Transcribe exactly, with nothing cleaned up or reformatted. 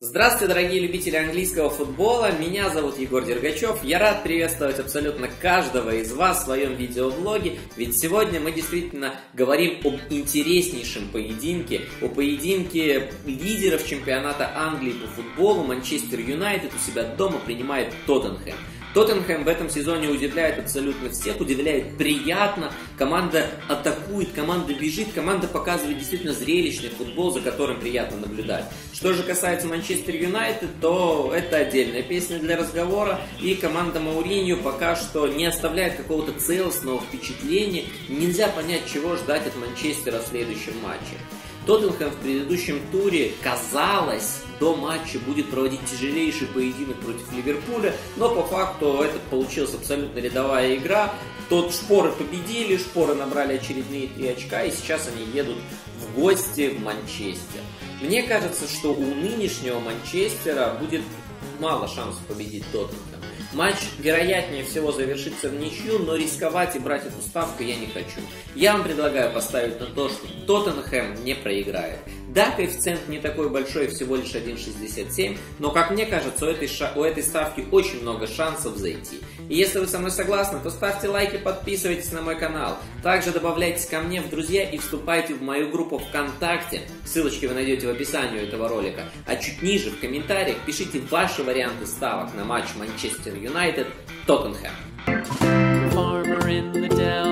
Здравствуйте, дорогие любители английского футбола, меня зовут Егор Дергачев, я рад приветствовать абсолютно каждого из вас в своем видеоблоге, ведь сегодня мы действительно говорим об интереснейшем поединке, о поединке лидеров чемпионата Англии по футболу. Манчестер Юнайтед у себя дома принимает Тоттенхэм. Тоттенхэм в этом сезоне удивляет абсолютно всех, удивляет приятно, команда атакует, команда бежит, команда показывает действительно зрелищный футбол, за которым приятно наблюдать. Что же касается Манчестер Юнайтед, то это отдельная песня для разговора, и команда Мауриньо пока что не оставляет какого-то целостного впечатления, нельзя понять, чего ждать от Манчестера в следующем матче. Тоттенхэм в предыдущем туре, казалось, до матча будет проводить тяжелейший поединок против Ливерпуля, но по факту это получилась абсолютно рядовая игра. Тот шпоры победили, шпоры набрали очередные три очка, и сейчас они едут в гости в Манчестер. Мне кажется, что у нынешнего Манчестера будет мало шансов победить Тоттенхэм. Матч, вероятнее всего, завершится в ничью, но рисковать и брать эту ставку я не хочу. Я вам предлагаю поставить на то, что Тоттенхэм не проиграет. Да, коэффициент не такой большой, всего лишь один целых шестьдесят семь сотых, но, как мне кажется, у этой, ша- у этой ставки очень много шансов зайти. И если вы со мной согласны, то ставьте лайки, подписывайтесь на мой канал. Также добавляйтесь ко мне в друзья и вступайте в мою группу ВКонтакте. Ссылочки вы найдете в описании этого ролика. А чуть ниже в комментариях пишите ваши варианты ставок на матч Манчестер Юнайтед Тоттенхэм.